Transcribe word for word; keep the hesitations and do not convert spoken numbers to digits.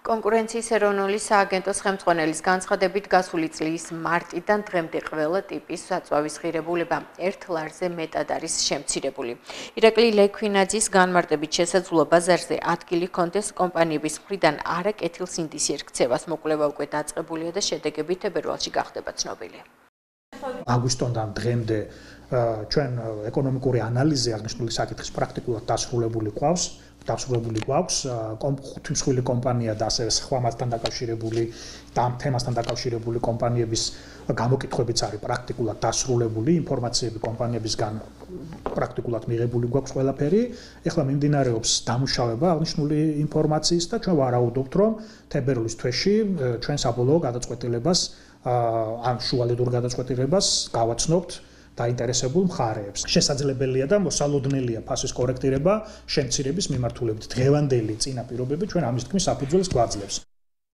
კონკურენციის ეროვნული სააგენტოს ხელმძღვანელის განცხადებით გასული წლის მარტიდან დღემდე ყველა ტიპის საწვავის ღირებულება ერთ ლარზე მეტად არის შემცირებული. ირაკლი ლექვინაძის განმარტებით შესაძლოა ბაზარზე ადგილი ჰქონდეს კომპანიების მხრიდან არაკეთილსინდისიერ ქცევას მოკვლევა უკვე დაწყებულია და შედეგები თებერვალში გახდება ცნობილი. აგვისტოდან დღემდე ჩვენ ეკონომიკური ანალიზი აღნიშნული საკითხის პრაქტიკულად დასრულებული ყავს. დასრულებული გვაქვს ხუთი მსხვილი კომპანია და ასევე სხვა მასთან დაკავშირებული და ამ თემასთან დაკავშირებული კომპანიების გამოკითხვებიც არის პრაქტიკულად დასრულებული, ინფორმაციები კომპანიებისგან პრაქტიკულად მიღებული გვაქვს ყველაფერი. ეხლა მიმდინარეობს დამუშავება აღნიშნული ინფორმაციის და ჩვენ ვარაუდობთ, რომ თებერვლის თვეში ჩვენ საბოლოო გადაწყვეტილებას ან შუალედურ გადაწყვეტილებას გავაცნობთ დაინტერესებულ მხარეებს. შესაძლებელია და მოსალოდნელია ფასის კორექტირება შემცირების მიმართულებით. დღევანდელი წინა პირობები ჩვენ ამის თქმის საფუძველს გვაძლევს.